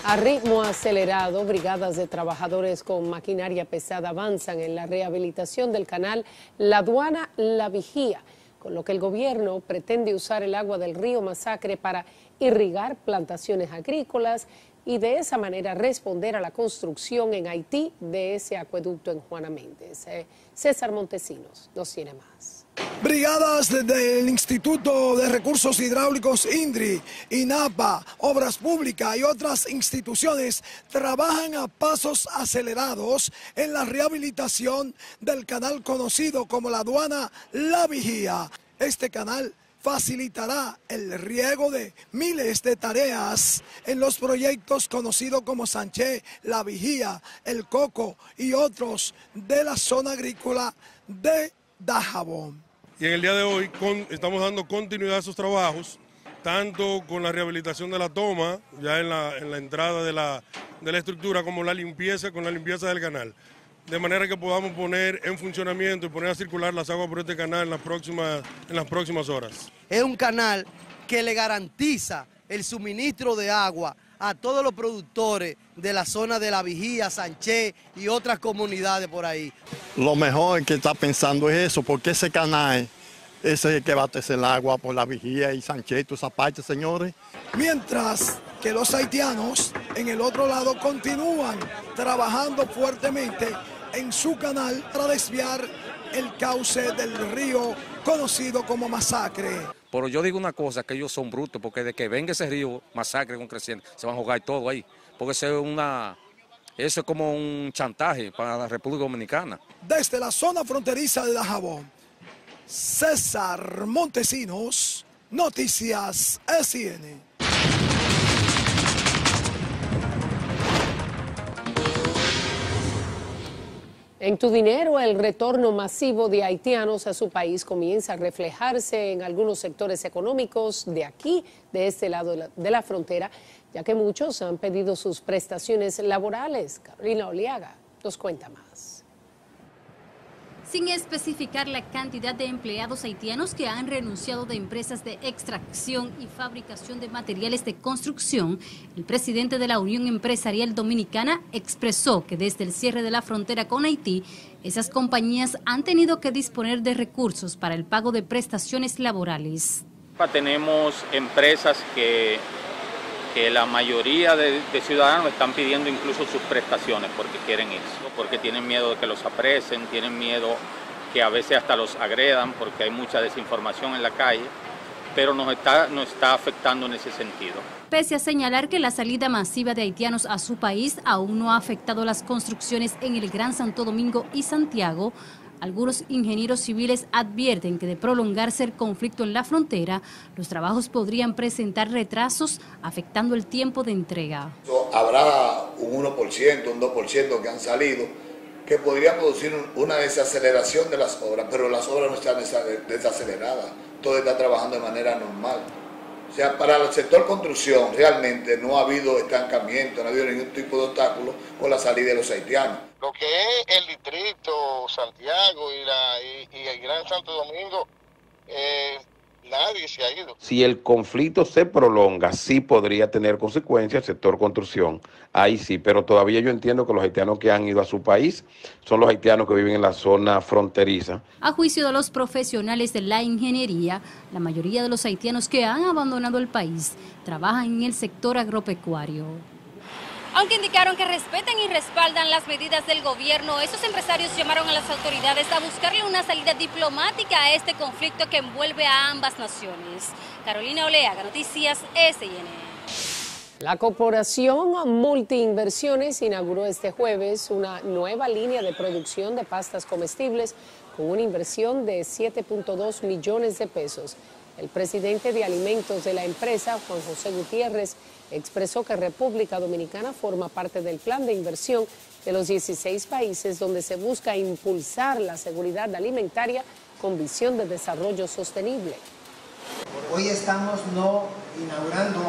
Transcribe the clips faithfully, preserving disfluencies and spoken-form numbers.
A ritmo acelerado, brigadas de trabajadores con maquinaria pesada avanzan en la rehabilitación del canal La Aduana La Vigía, con lo que el gobierno pretende usar el agua del río Masacre para irrigar plantaciones agrícolas y de esa manera responder a la construcción en Haití de ese acueducto en Juana Méndez. Eh, César Montesinos nos tiene más. Brigadas del Instituto de Recursos Hidráulicos INDRI, INAPA, Obras Públicas y otras instituciones trabajan a pasos acelerados en la rehabilitación del canal conocido como la Aduana La Vigía. Este canal facilitará el riego de miles de tareas en los proyectos conocidos como Sanché, La Vigía, El Coco y otros de la zona agrícola de Dajabón. Y en el día de hoy con, estamos dando continuidad a esos trabajos, tanto con la rehabilitación de la toma, ya en la, en la entrada de la, de la estructura, como la limpieza, con la limpieza del canal. De manera que podamos poner en funcionamiento y poner a circular las aguas por este canal en las próximas, en las próximas horas. Es un canal que le garantiza el suministro de agua a todos los productores de la zona de La Vigía, Sanché y otras comunidades por ahí. Lo mejor que está pensando es eso, porque ese canal es el que va a tecer el agua por La Vigía y Sanché y toda esa parte, señores. Mientras que los haitianos en el otro lado continúan trabajando fuertemente en su canal para desviar el cauce del río conocido como Masacre. Pero yo digo una cosa, que ellos son brutos, porque de que venga ese río Masacre con creciente, se van a jugar todo ahí, porque eso es, una, eso es como un chantaje para la República Dominicana. Desde la zona fronteriza de Dajabón, César Montesinos, Noticias S N. En Tu Dinero, el retorno masivo de haitianos a su país comienza a reflejarse en algunos sectores económicos de aquí, de este lado de la, de la frontera, ya que muchos han pedido sus prestaciones laborales. Carolina Oliaga nos cuenta más. Sin especificar la cantidad de empleados haitianos que han renunciado de empresas de extracción y fabricación de materiales de construcción, el presidente de la Unión Empresarial Dominicana expresó que desde el cierre de la frontera con Haití, esas compañías han tenido que disponer de recursos para el pago de prestaciones laborales. Tenemos empresas que, que la mayoría de, de ciudadanos están pidiendo incluso sus prestaciones porque quieren irse, porque tienen miedo de que los apresen, tienen miedo que a veces hasta los agredan porque hay mucha desinformación en la calle, pero nos está, nos está afectando en ese sentido. Pese a señalar que la salida masiva de haitianos a su país aún no ha afectado las construcciones en el Gran Santo Domingo y Santiago, algunos ingenieros civiles advierten que de prolongarse el conflicto en la frontera, los trabajos podrían presentar retrasos afectando el tiempo de entrega. Habrá un uno por ciento, un dos por ciento que han salido, que podría producir una desaceleración de las obras, pero las obras no están desaceleradas, todo está trabajando de manera normal. O sea, para el sector construcción realmente no ha habido estancamiento, no ha habido ningún tipo de obstáculo con la salida de los haitianos. Lo que es el distrito, Santiago y, la, y, y el Gran Santo Domingo, eh, nadie se ha ido. Si el conflicto se prolonga, sí podría tener consecuencias el sector construcción, ahí sí, pero todavía yo entiendo que los haitianos que han ido a su país son los haitianos que viven en la zona fronteriza. A juicio de los profesionales de la ingeniería, la mayoría de los haitianos que han abandonado el país trabajan en el sector agropecuario. Aunque indicaron que respeten y respaldan las medidas del gobierno, estos empresarios llamaron a las autoridades a buscarle una salida diplomática a este conflicto que envuelve a ambas naciones. Carolina Oleaga, Noticias S N. La Corporación Multiinversiones inauguró este jueves una nueva línea de producción de pastas comestibles con una inversión de siete punto dos millones de pesos. El presidente de alimentos de la empresa, Juan José Gutiérrez, expresó que República Dominicana forma parte del plan de inversión de los dieciséis países donde se busca impulsar la seguridad alimentaria con visión de desarrollo sostenible. Hoy estamos no inaugurando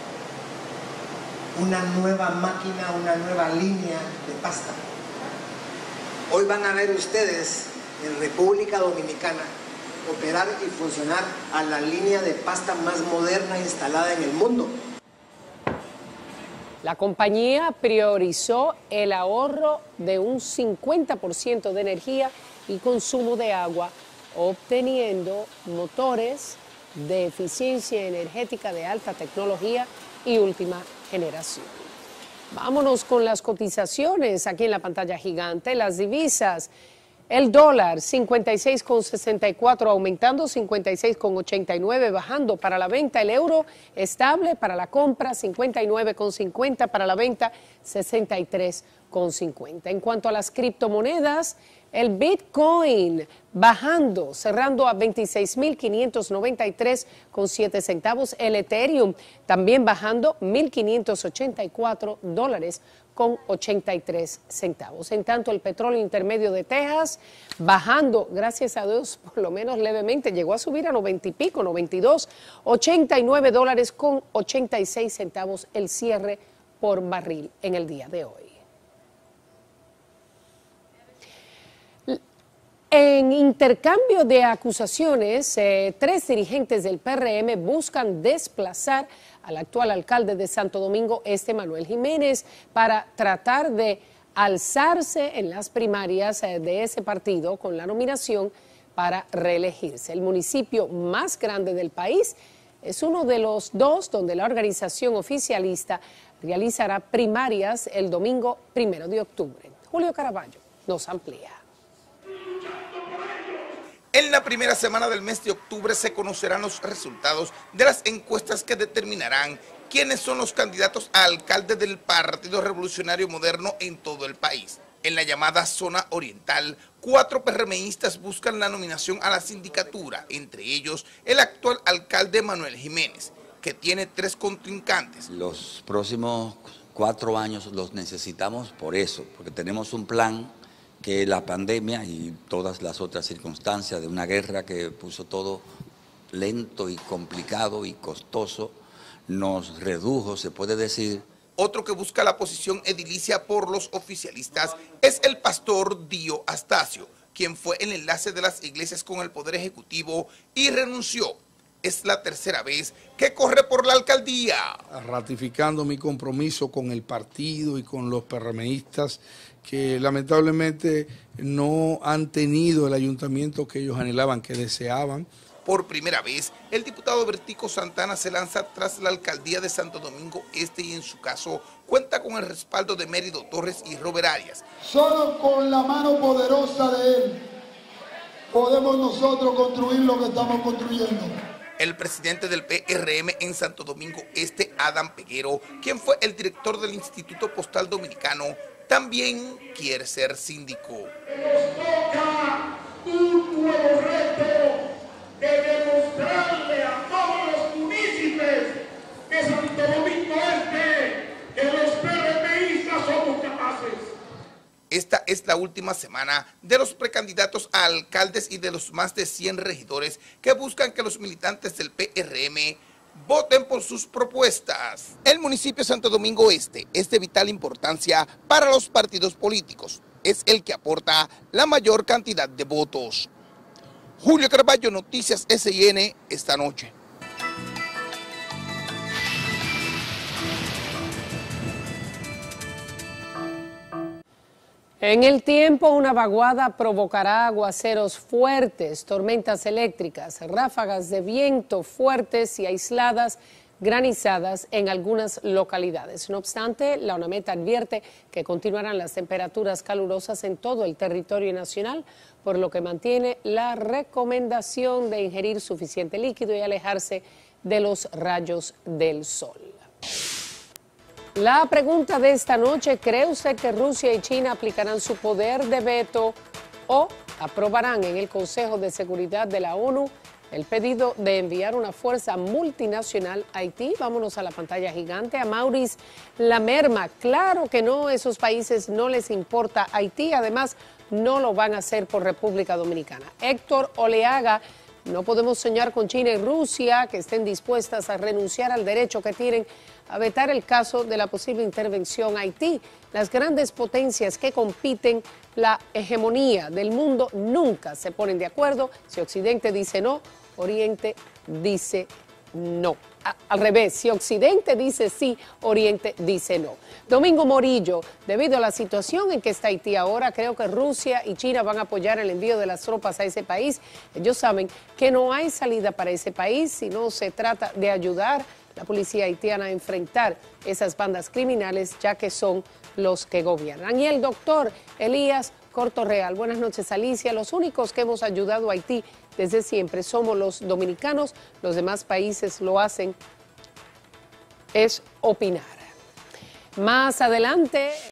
una nueva máquina, una nueva línea de pasta. Hoy van a ver ustedes en República Dominicana operar y funcionar a la línea de pasta más moderna instalada en el mundo. La compañía priorizó el ahorro de un cincuenta por ciento de energía y consumo de agua, obteniendo motores de eficiencia energética de alta tecnología y última generación. Vámonos con las cotizaciones aquí en la pantalla gigante. Las divisas, el dólar cincuenta y seis con sesenta y cuatro aumentando, cincuenta y seis con ochenta y nueve bajando para la venta. El euro estable para la compra, cincuenta y nueve con cincuenta para la venta, sesenta y tres con cincuenta. En cuanto a las criptomonedas, el Bitcoin bajando, cerrando a veintiséis mil quinientos noventa y tres con siete centavos. El Ethereum también bajando mil quinientos ochenta y cuatro dólares con ochenta y tres centavos. En tanto, el petróleo intermedio de Texas bajando, gracias a Dios, por lo menos levemente, llegó a subir a noventa y pico, noventa y dos, ochenta y nueve dólares con ochenta y seis centavos el cierre por barril en el día de hoy. En intercambio de acusaciones, eh, tres dirigentes del P R M buscan desplazar al actual alcalde de Santo Domingo Este, Manuel Jiménez, para tratar de alzarse en las primarias eh, de ese partido con la nominación para reelegirse. El municipio más grande del país es uno de los dos donde la organización oficialista realizará primarias el domingo primero de octubre. Julio Caraballo nos amplía. En la primera semana del mes de octubre se conocerán los resultados de las encuestas que determinarán quiénes son los candidatos a alcalde del Partido Revolucionario Moderno en todo el país. En la llamada zona oriental, cuatro PRMistas buscan la nominación a la sindicatura, entre ellos el actual alcalde Manuel Jiménez, que tiene tres contrincantes. Los próximos cuatro años los necesitamos por eso, porque tenemos un plan que la pandemia y todas las otras circunstancias de una guerra que puso todo lento y complicado y costoso, nos redujo, se puede decir. Otro que busca la posición edilicia por los oficialistas es el pastor Dio Astacio, quien fue el enlace de las iglesias con el Poder Ejecutivo y renunció. Es la tercera vez que corre por la alcaldía. Ratificando mi compromiso con el partido y con los PRMistas que lamentablemente no han tenido el ayuntamiento que ellos anhelaban, que deseaban. Por primera vez, el diputado Bertico Santana se lanza tras la alcaldía de Santo Domingo Este y en su caso cuenta con el respaldo de Mérido Torres y Robert Arias. Solo con la mano poderosa de él podemos nosotros construir lo que estamos construyendo. El presidente del P R M en Santo Domingo Este, Adam Peguero, quien fue el director del Instituto Postal Dominicano, también quiere ser síndico. Nos toca un nuevo reto de demostrarle a todos los municipios de Santo Domingo Este que los PRMistas somos capaces. Esta es la última semana de los precandidatos a alcaldes y de los más de cien regidores que buscan que los militantes del P R M voten por sus propuestas. El municipio de Santo Domingo Este es de vital importancia para los partidos políticos. Es el que aporta la mayor cantidad de votos. Julio Carballo, Noticias S I N, esta noche. En el tiempo, una vaguada provocará aguaceros fuertes, tormentas eléctricas, ráfagas de viento fuertes y aisladas, granizadas en algunas localidades. No obstante, la ONAMET advierte que continuarán las temperaturas calurosas en todo el territorio nacional, por lo que mantiene la recomendación de ingerir suficiente líquido y alejarse de los rayos del sol. La pregunta de esta noche, ¿cree usted que Rusia y China aplicarán su poder de veto o aprobarán en el Consejo de Seguridad de la ONU el pedido de enviar una fuerza multinacional a Haití? Vámonos a la pantalla gigante. A Maurice Lamerma, claro que no, esos países no les importa Haití, además no lo van a hacer por República Dominicana. Héctor Oleaga, no podemos soñar con China y Rusia que estén dispuestas a renunciar al derecho que tienen a vetar el caso de la posible intervención a Haití. Las grandes potencias que compiten la hegemonía del mundo nunca se ponen de acuerdo. Si Occidente dice no, Oriente dice no. a, al revés, si Occidente dice sí, Oriente dice no. Domingo Morillo, debido a la situación en que está Haití ahora, creo que Rusia y China van a apoyar el envío de las tropas a ese país. Ellos saben que no hay salida para ese país si no se trata de ayudar a la policía haitiana a enfrentar esas bandas criminales, ya que son los que gobiernan. Y el doctor Elías Cortorreal, buenas noches, Alicia. Los únicos que hemos ayudado a Haití desde siempre somos los dominicanos, los demás países lo hacen, es opinar. Más adelante...